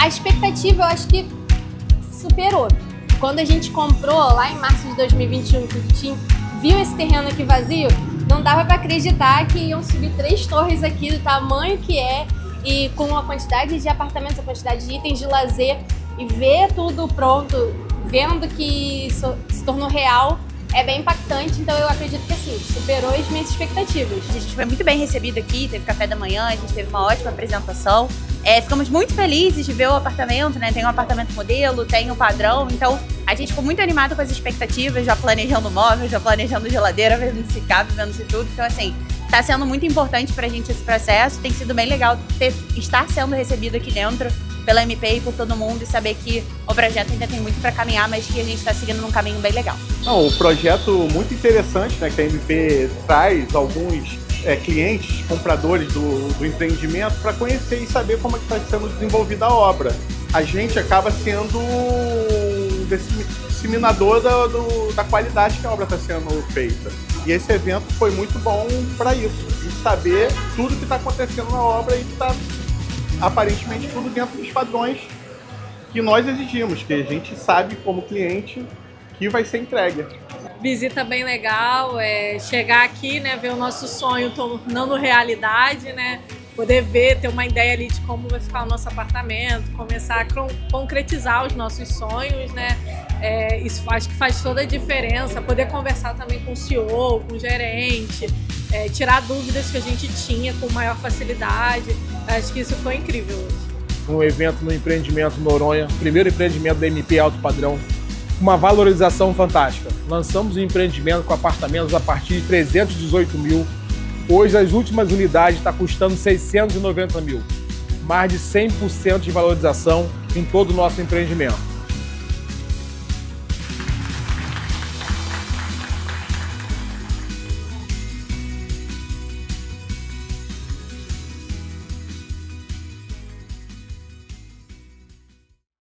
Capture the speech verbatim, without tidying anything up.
a expectativa eu acho que superou. Quando a gente comprou lá em março de dois mil e vinte e um, que tinha, viu esse terreno aqui vazio, não dava para acreditar que iam subir três torres aqui do tamanho que é e com a quantidade de apartamentos, a quantidade de itens de lazer e ver tudo pronto, vendo que isso se tornou real, é bem impactante. Então eu acredito que assim, superou as minhas expectativas. A gente foi muito bem recebido aqui, teve café da manhã, a gente teve uma ótima apresentação. É, ficamos muito felizes de ver o apartamento, né? Tem um apartamento modelo, tem o padrão, então a gente ficou muito animado com as expectativas, já planejando móvel, já planejando geladeira, vendo se cabe, vendo se tudo. Então assim, tá sendo muito importante pra gente esse processo, tem sido bem legal ter, estar sendo recebido aqui dentro pela M P e por todo mundo e saber que o projeto ainda tem muito para caminhar, mas que a gente está seguindo num caminho bem legal. Não, o projeto muito interessante, né, que a M P traz alguns é, clientes, compradores do, do empreendimento para conhecer e saber como é que está sendo desenvolvida a obra. A gente acaba sendo um disseminador da, do, da qualidade que a obra está sendo feita. E esse evento foi muito bom para isso, de saber tudo que está acontecendo na obra e que está aparentemente tudo dentro dos padrões que nós exigimos, que a gente sabe como cliente que vai ser entregue. Visita bem legal, é, chegar aqui, né, ver o nosso sonho tornando realidade, né, poder ver, ter uma ideia ali de como vai ficar o nosso apartamento, começar a concretizar os nossos sonhos, né, é, isso acho que faz toda a diferença, poder conversar também com o C E O, com o gerente, é, tirar dúvidas que a gente tinha com maior facilidade, acho que isso foi incrível hoje. Um evento no empreendimento Noronha, primeiro empreendimento da M P Alto Padrão, uma valorização fantástica. Lançamos um empreendimento com apartamentos a partir de trezentos e dezoito mil. Hoje as últimas unidades estão custando seiscentos e noventa mil. Mais de cem por cento de valorização em todo o nosso empreendimento.